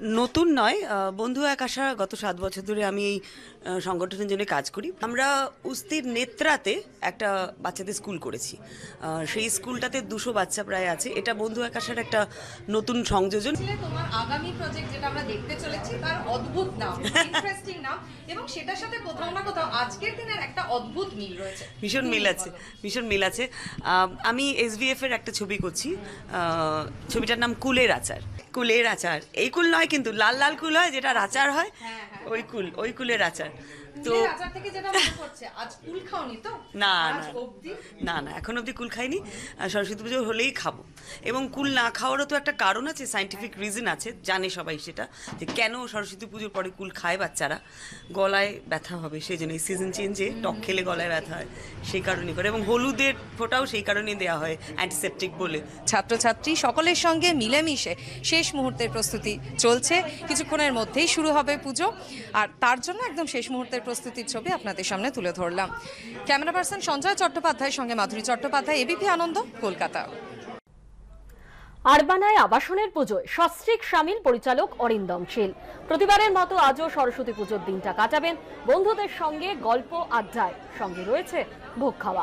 নতুন নয়, বন্ধু এক আশা গত 7 বছর ধরে আমি এই সংগঠনের জন্য কাজ করি। আমরা উস্তির নেত্রাতে একটা বাচ্চাদের স্কুল করেছি। সেই স্কুলটাতে 200 বাচ্চা প্রায় আছে। এটা বন্ধু এক আশার একটা নতুন সংযোজন। তোমার আগামী প্রজেক্ট যেটা আমরা দেখতে চলেছি তার অদ্ভুত নাম, ইন্টারেস্টিং নাম, এবং সেটার সাথে কোথাও না কোথাও আজকের দিনের একটা অদ্ভুত মিল রয়েছে। ভীষণ মিল আছে। আমি SVF এর একটা ছবি করছি। ছবিটার নাম কুলের আচার। কুলের আচার, এই কুল নয় কিন্তু, লাল লাল কুল হয় যেটা আচার হয়, ওই কুলের আচার। তো আচার থেকে যেটা মনে পড়ছে, আজ কুল খাওনি তো? না না, এখন অবধি কুল খাইনি। সরস্বতী পুজো হলেই খাবো। এবং কুল না খাওয়ারও তো একটা কারণ আছে, সায়েন্টিফিক রিজন আছে, জানে সবাই সেটা, যে কেন সরস্বতী পুজোর পরে কুল খায় বাচ্চারা। গলায় ব্যথা হবে সেই জন্য, সিজন চেঞ্জে টক খেলে গলায় ব্যথা হয়, সেই কারণেই করে। এবং হলুদের ফোঁটাও সেই কারণেই দেওয়া হয়, অ্যান্টিসেপটিক বলে। ছাত্রছাত্রী সকলের সঙ্গে মিলেমিশে শেষ মুহূর্তের প্রস্তুতি চলছে। কিছুক্ষণের মধ্যেই শুরু হবে পুজো, আর তার জন্য একদম শেষ মুহূর্তের প্রস্তুতির ছবি আপনাদের সামনে তুলে ধরলাম। ক্যামেরা পার্সন সঞ্জয় চট্টোপাধ্যায়ের সঙ্গে মাধুরী চট্টোপাধ্যায়, ABP আনন্দ, কলকাতা। আরবানায় আবাসনের পুজোয় সস্ত্রীক সামিল পরিচালক অরিন্দম শীল। প্রতিবারের মতো আজও সরস্বতী পুজোর দিনটা কাটাবেন বন্ধুদের সঙ্গে গল্প আড্ডায়, সঙ্গে রয়েছে ভোগ খাওয়া।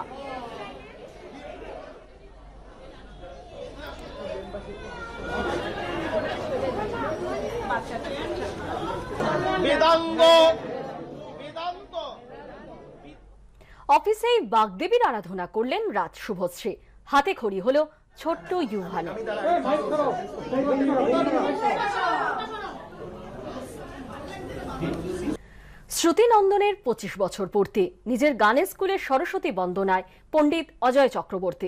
অফিসেই বাগদেবীর আরাধনা করলেন রাজ শুভশ্রী। হাতে খড়ি হলো ছোট্ট ইউহান। শ্রুতিনন্দনের 25 বছর পূর্তি। নিজের গানের স্কুলের সরস্বতী বন্দনায় পণ্ডিত অজয় চক্রবর্তী।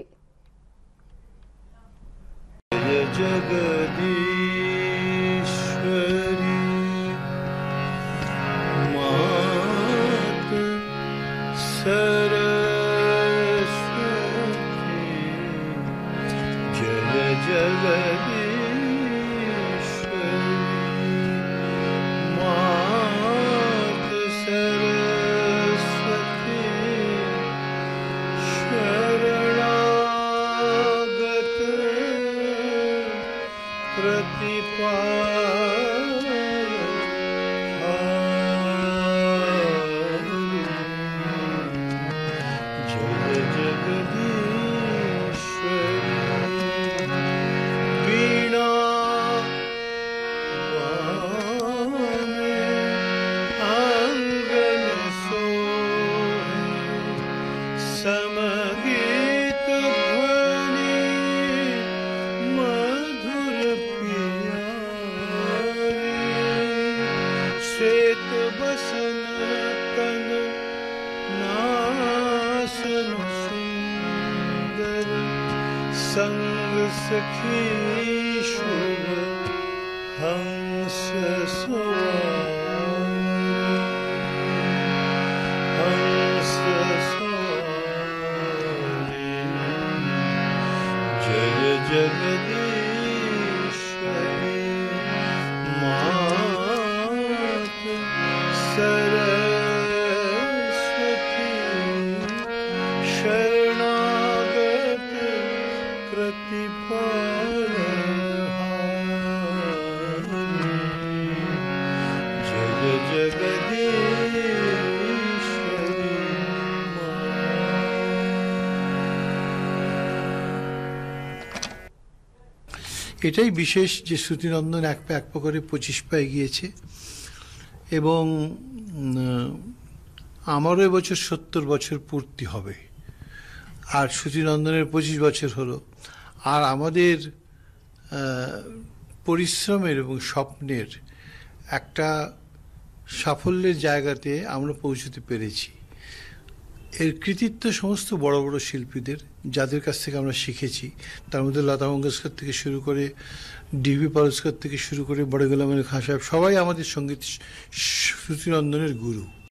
संग सखी शुभ हंस सवारी जय जगदीश्वरी मात सरस्वती शरणागत जय जगदीश्वरी। এটাই বিশেষ যে শ্রুতিনন্দন এক পা করে 25 পা এগিয়েছে, এবং আমারও এবছর 70 বছর পূর্তি হবে, আর শ্রুতিনন্দনের 25 বছর হলো। আর আমাদের পরিশ্রমের এবং স্বপ্নের একটা সাফল্যের জায়গাতে আমরা পৌঁছতে পেরেছি। এর কৃতিত্ব সমস্ত বড় বড় শিল্পীদের, যাদের কাছ থেকে আমরা শিখেছি। তার মধ্যে লতা মঙ্গেশকর থেকে শুরু করে DV পারুস্কার থেকে শুরু করে বড় গোলাম আলী খান সাহেব, সবাই আমাদের সঙ্গীত শ্রুতিনন্দনের গুরু।